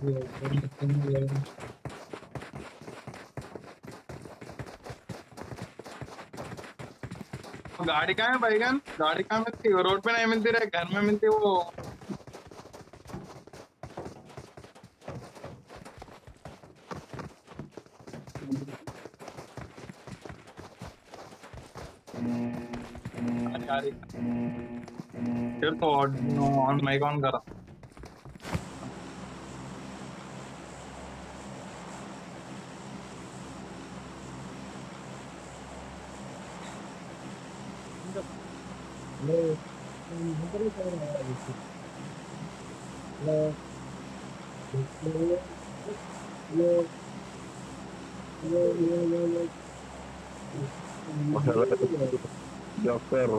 गाड़ी कहाँ है भाईजान? गाड़ी कहाँ मिलती है? रोड पे नहीं मिलती रे, घर में मिलती वो। गाड़ी फिर तो ऑन माइक ऑन करा। Joker.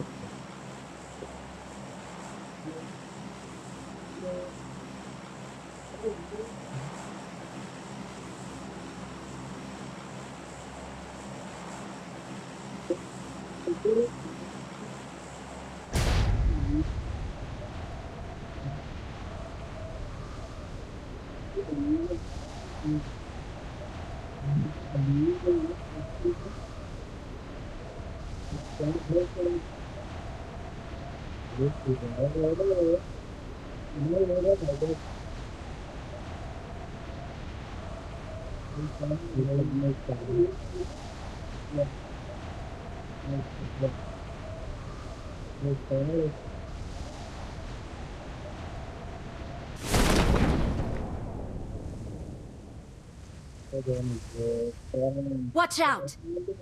Watch out!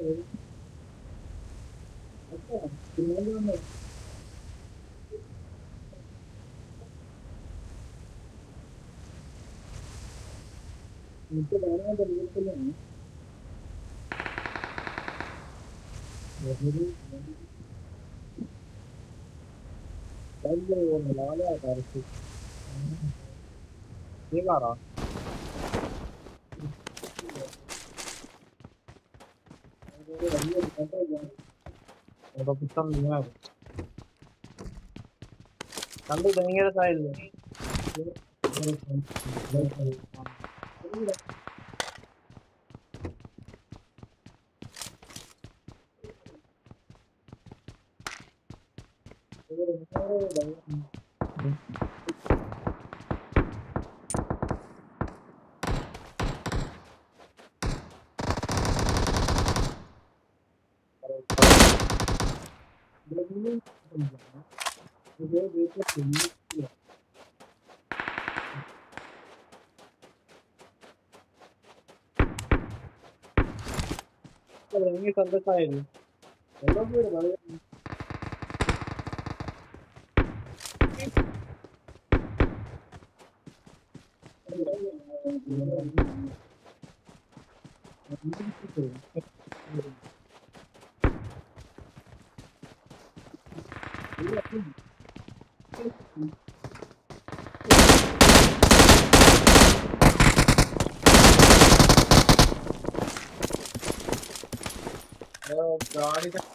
गाड़ी का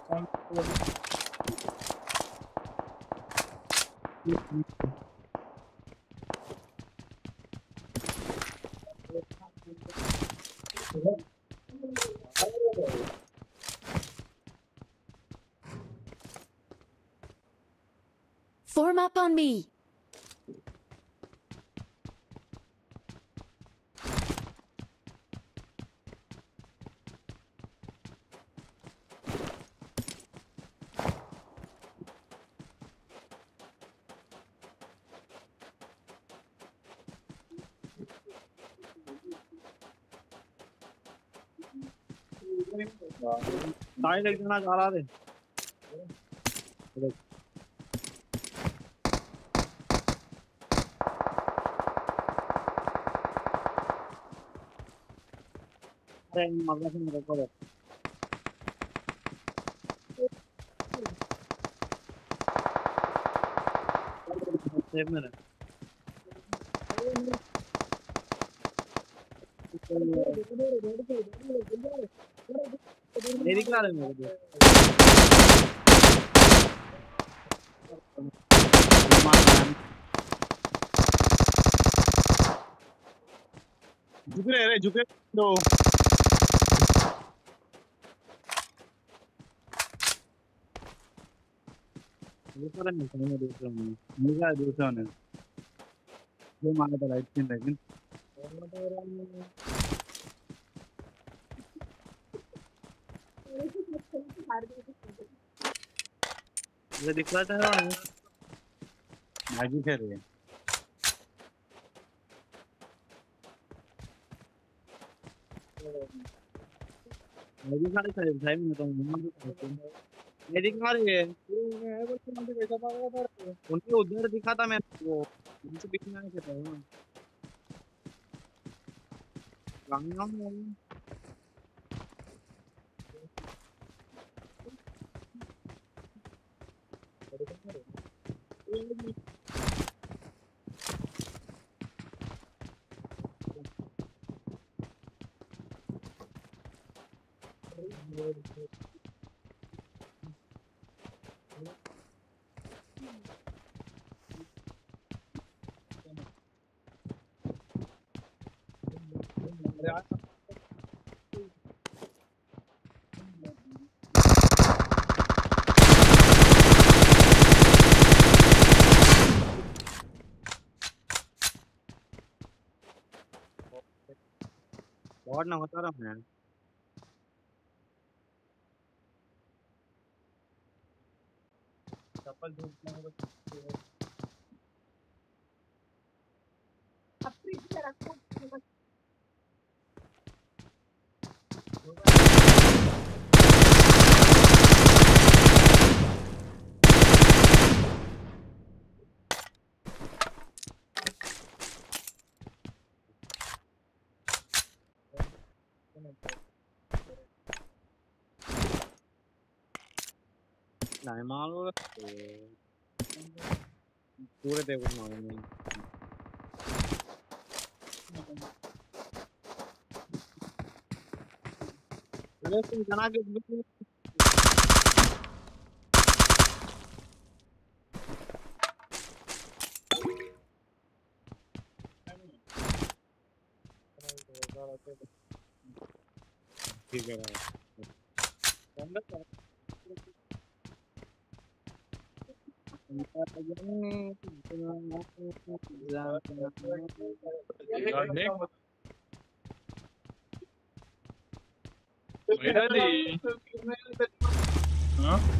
Form up on me! Side एक जना जा रहा थे अरे मजा से मेरे को सेव में मेरी क्या रहे मेरे को झुक रहे रे झुके दो ये पता नहीं समझ में दूसरा नहीं मुझे दूसरा ने जो मारा था राइट पिन लेकिन ये दिख रहा था मैगी खेल रही है मैगी खाने से टाइम में तो मैगी खा रही है उनके उधर दिखा था मैं वो उनसे बीच में आके था गाँव बहुत ना होता रहा मैं चप्पल नहीं मारो पूरे देखो मारो नहीं अरे तुम जना के ठीक है हाँ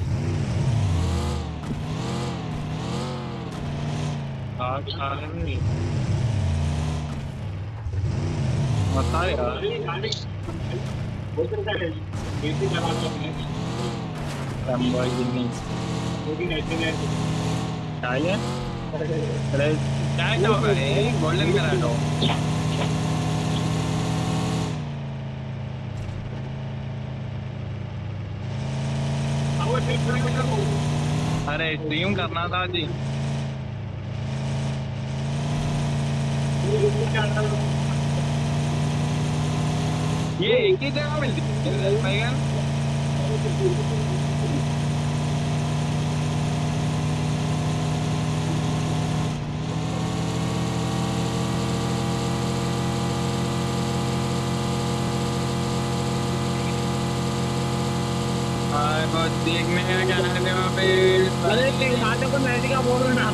बता यार चाहिए अरे क्या होगा गोल्डन मिराडो अरे स्ट्रीम करना था जी ये एक ही जगह मिलती है बैगन देखने का क्या है वहाँ पे अरे नाटक को मैडी का बोल रहा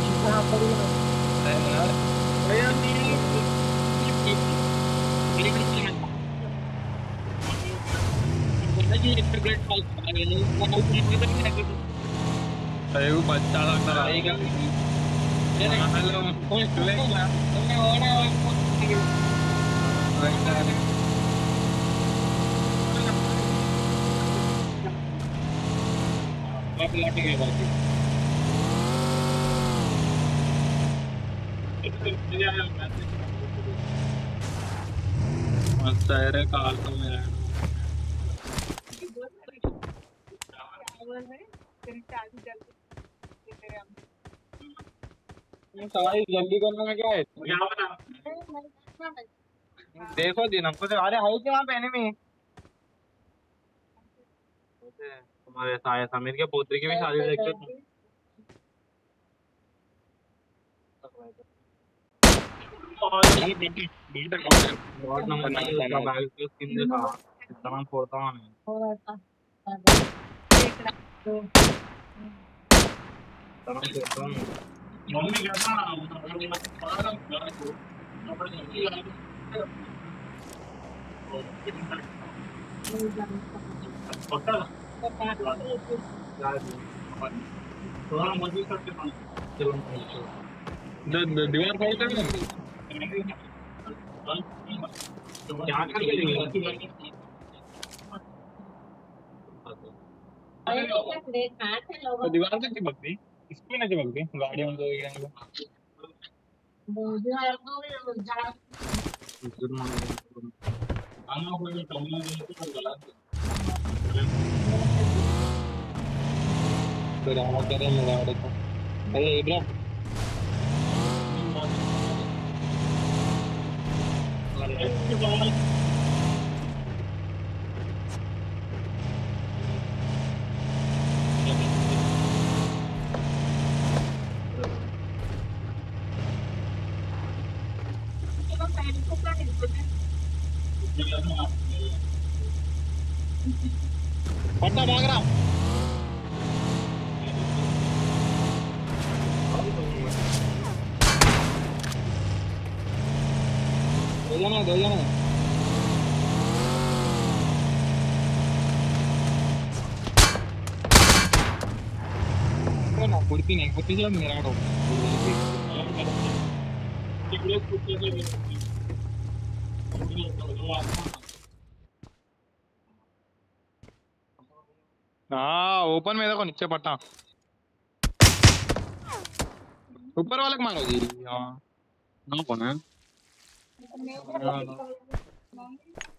अरे वो बच्चा लगता रहेगा अच्छा है काल तो मेरा जल्दी करने में क्या है देखो दिन हमको तो अरे है क्या वहाँ पे एनिमी तुम्हारे साया समीर के पोत्री की भी शादी देखते अरे बेटे रॉड नंबर बना 9 बना उसका बैग के కింద का इतना फोड़ता हूं इतना फोड़ता हूं मम्मी कहता थोड़ा मजबूत करके चलो चलो दीवार फोड़ते हैं क्या करके देंगे तो दीवार से चिपकती इसकी नहीं चिपकती गाड़ियों को फिर हम करें मिराडो को अरे इब्राहिम पट्टा भाग रहा दो जने ना कुर्ती नहीं कुर्ती जो मिराडो हाँ ओपन में देखो नीचे पट्टा ऊपर वाले को मारो जी हाँ ना कौन है